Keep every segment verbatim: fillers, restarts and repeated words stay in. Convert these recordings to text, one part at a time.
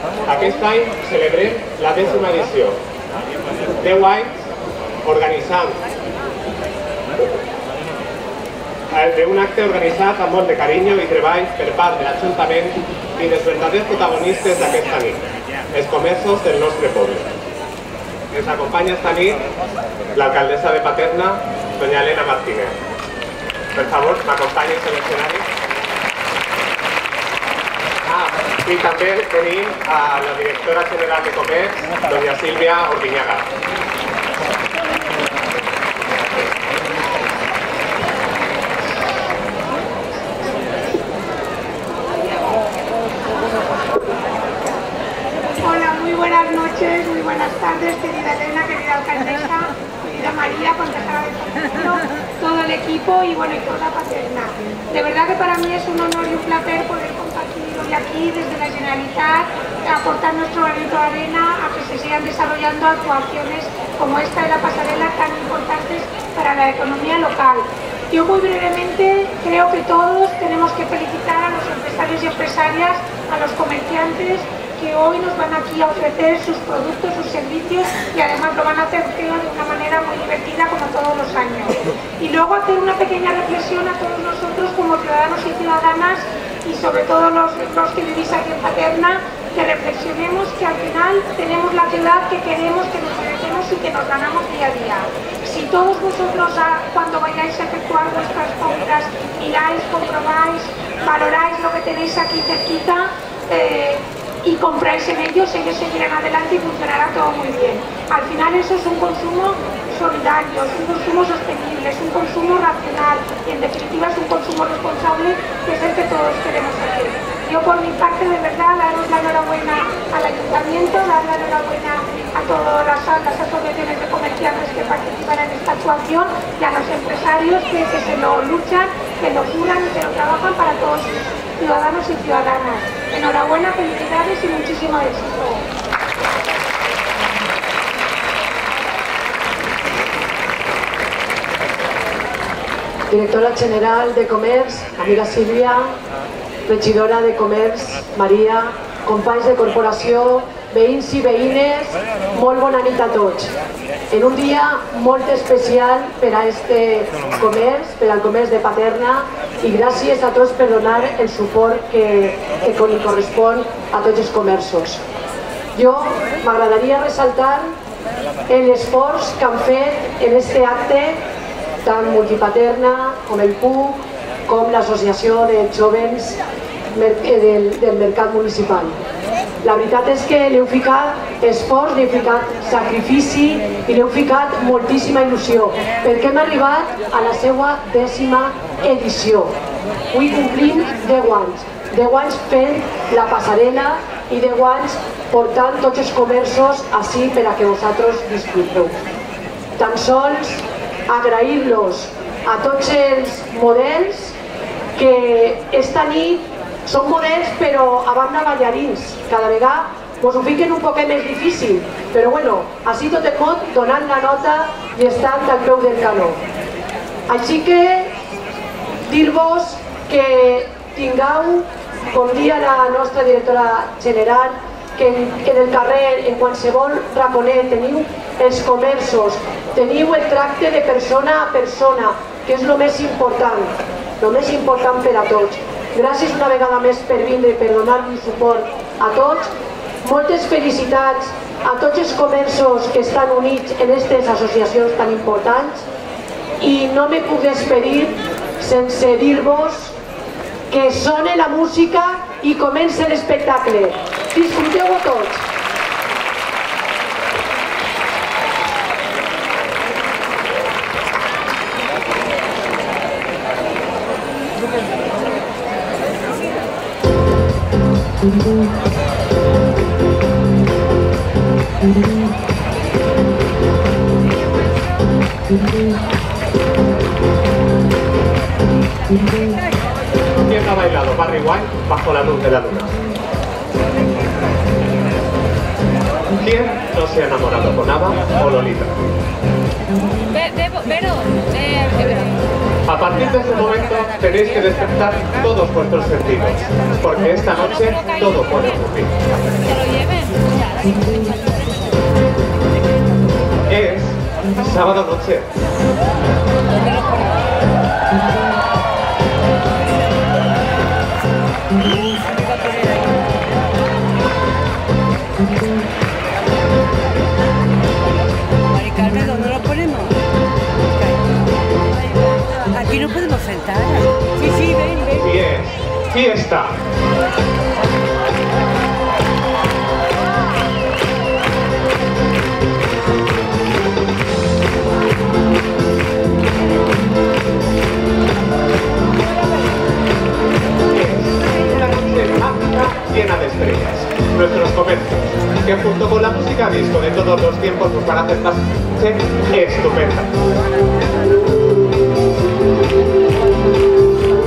Aquest any celebrem la dècima edició. Deu anys organitzant d'un acte organitzat amb molt de carinyo i treball per part de l'Ajuntament i dels verdaders protagonistes d'aquesta nit, els comerços del nostre poble. Ens acompanya esta nit l'alcaldessa de Paterna, doña Elena Martínez. Per favor, m'acompanyin en l'escenari. Ah, i també tenim a la directora general de Comerç, doña Sílvia Ordiñaga. Buenas noches, muy buenas tardes, querida Elena, querida alcaldesa, querida María, concejala de Comercio, todo el equipo y bueno, y toda Paterna. De verdad que para mí es un honor y un placer poder compartir hoy aquí desde la Generalitat, aportar nuestro granito de arena a que se sigan desarrollando actuaciones como esta de la pasarela tan importantes para la economía local. Yo muy brevemente creo que todos tenemos que felicitar a los empresarios y empresarias, a los comerciantes, que hoy nos van aquí a ofrecer sus productos, sus servicios y además lo van a hacer creo, de una manera muy divertida como todos los años. Y luego hacer una pequeña reflexión a todos nosotros como ciudadanos y ciudadanas y sobre todo los, los que vivís aquí en Paterna, que reflexionemos que al final tenemos la ciudad que queremos, que nos merecemos y que nos ganamos día a día. Si todos vosotros cuando vayáis a efectuar vuestras compras miráis, comprobáis, valoráis lo que tenéis aquí cerquita, eh, y compráis en ellos, ellos seguirán adelante y funcionará todo muy bien. Al final eso es un consumo solidario, es un consumo sostenible, es un consumo racional y en definitiva es un consumo responsable que es el que todos queremos hacer. Yo por mi parte de verdad daros la enhorabuena al Ayuntamiento, dar la enhorabuena a todas las, las asociaciones de comerciantes que participan en esta actuación y a los empresarios que, que se lo luchan, que lo curan y que lo trabajan para todos ciudadanos y ciudadanas. Enhorabuena, felicidades y muchísimo éxito. Directora General de Comerç, amiga Sílvia, regidora de Comerç, Maria, companys de corporació, veïns i veïnes, molt bona nit a tots. En un dia molt especial per a este comerç, per al comerç de Paterna, i gràcies a tots per donar el suport que, que li correspon a tots els comerços. Jo m'agradaria ressaltar l'esforç que han fet en este acte tant Multipaterna com el P U C, com l'Associació de Jóvens del, del Mercat Municipal. La veritat és que li heu ficat esforç, li heu ficat sacrifici i li heu ficat moltíssima il·lusió, perquè hem arribat a la seva dècima edició. Avui complim deu anys, deu anys fent la passarel·la i deu anys portant tots els comerços així per a que vosaltres disfruteu. Tan sols agrair-los a tots els models que esta nit són models però a banda ballarins, cada vegada us ho fiquen un poquet més difícil, però bueno, així tot el món donant la nota i estant al peu del canó. Així que dir-vos que tingueu, com dia la nostra directora general, que en el carrer, en qualsevol raconet, teniu els comerços, teniu el tracte de persona a persona, que és el més important, el més important per a tots. Gràcies una vegada més per vindre i per donar-nos suport a tots. Moltes felicitats a tots els comerços que estan units en aquestes associacions tan importants i no me puc despedir sense dir-vos que sone la música i comença l'espectacle. Disfruteu-ho tots! ¿Quién ha bailado Barry White bajo la luz de la luna? ¿Quién no se ha enamorado con Ava o Lolita? Vero, eh, A partir de ese momento tenéis que despertar todos vuestros sentidos, porque esta noche todo puede ocurrir. Es sábado noche. Maricarmen, ¿dónde lo ponemos? Aquí no podemos sentar. Sí, sí, ven, ven. Bien, fiesta. Llena de estrellas, nuestros comercios, que junto con la música disco de todos los tiempos nos van a hacer esta noche estupenda.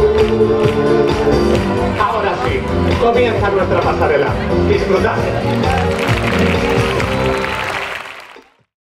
Ahora sí, comienza nuestra pasarela. Disfrutad.